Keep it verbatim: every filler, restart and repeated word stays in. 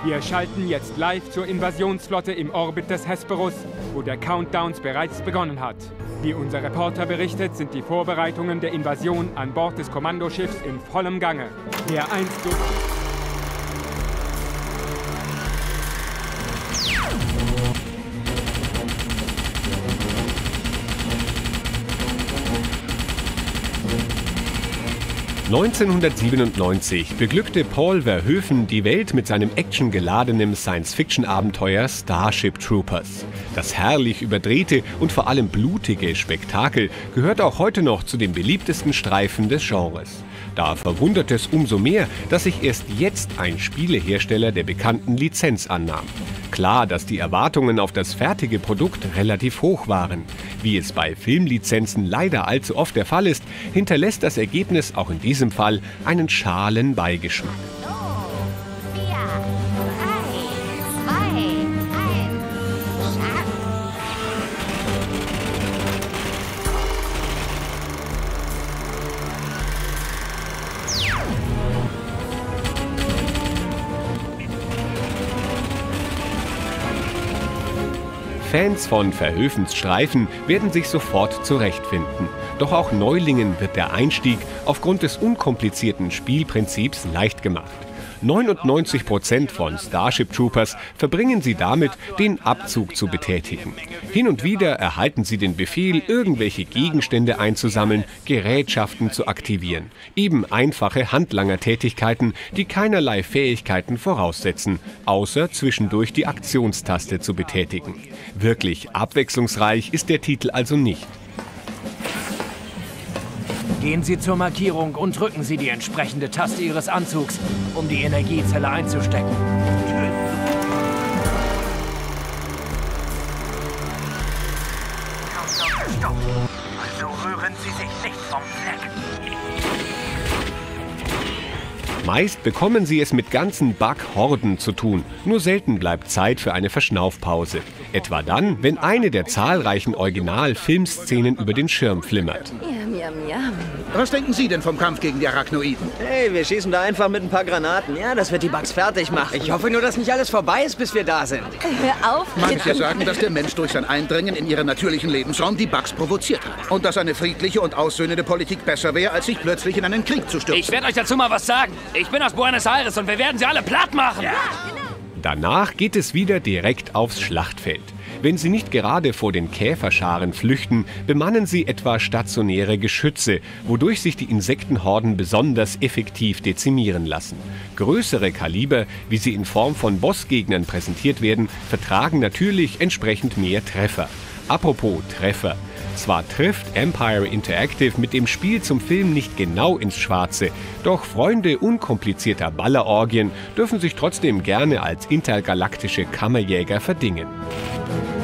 Wir schalten jetzt live zur Invasionsflotte im Orbit des Hesperus, wo der Countdown bereits begonnen hat. Wie unser Reporter berichtet, sind die Vorbereitungen der Invasion an Bord des Kommandoschiffs in vollem Gange. Der einst so neunzehnhundertsiebenundneunzig beglückte Paul Verhoeven die Welt mit seinem actiongeladenen Science-Fiction-Abenteuer Starship Troopers. Das herrlich überdrehte und vor allem blutige Spektakel gehört auch heute noch zu den beliebtesten Streifen des Genres. Da verwundert es umso mehr, dass sich erst jetzt ein Spielehersteller der bekannten Lizenz annahm. Klar, dass die Erwartungen auf das fertige Produkt relativ hoch waren. Wie es bei Filmlizenzen leider allzu oft der Fall ist, hinterlässt das Ergebnis auch in diesem Fall einen schalen Beigeschmack. Fans von Verhoevens Streifen werden sich sofort zurechtfinden. Doch auch Neulingen wird der Einstieg aufgrund des unkomplizierten Spielprinzips leicht gemacht. neunundneunzig Prozent von Starship Troopers verbringen sie damit, den Abzug zu betätigen. Hin und wieder erhalten sie den Befehl, irgendwelche Gegenstände einzusammeln, Gerätschaften zu aktivieren. Eben einfache Handlangertätigkeiten, die keinerlei Fähigkeiten voraussetzen, außer zwischendurch die Aktionstaste zu betätigen. Wirklich abwechslungsreich ist der Titel also nicht. Gehen Sie zur Markierung und drücken Sie die entsprechende Taste Ihres Anzugs, um die Energiezelle einzustecken. Stopp! Also rühren Sie sich nicht vom Fleck. Meist bekommen sie es mit ganzen Bug-Horden zu tun. Nur selten bleibt Zeit für eine Verschnaufpause. Etwa dann, wenn eine der zahlreichen Original-Filmszenen über den Schirm flimmert. Miam, miam, miam. Was denken Sie denn vom Kampf gegen die Arachnoiden? Hey, wir schießen da einfach mit ein paar Granaten. Ja, das wird die Bugs fertig machen. Ich hoffe nur, dass nicht alles vorbei ist, bis wir da sind. Hör auf. Manche sagen, dass der Mensch durch sein Eindringen in ihren natürlichen Lebensraum die Bugs provoziert hat. Und dass eine friedliche und aussöhnende Politik besser wäre, als sich plötzlich in einen Krieg zu stürzen. Ich werde euch dazu mal was sagen. Ich bin aus Buenos Aires und wir werden sie alle platt machen. Ja. Danach geht es wieder direkt aufs Schlachtfeld. Wenn sie nicht gerade vor den Käferscharen flüchten, bemannen sie etwa stationäre Geschütze, wodurch sich die Insektenhorden besonders effektiv dezimieren lassen. Größere Kaliber, wie sie in Form von Bossgegnern präsentiert werden, vertragen natürlich entsprechend mehr Treffer. Apropos Treffer. Zwar trifft Empire Interactive mit dem Spiel zum Film nicht genau ins Schwarze, doch Freunde unkomplizierter Ballerorgien dürfen sich trotzdem gerne als intergalaktische Kammerjäger verdingen.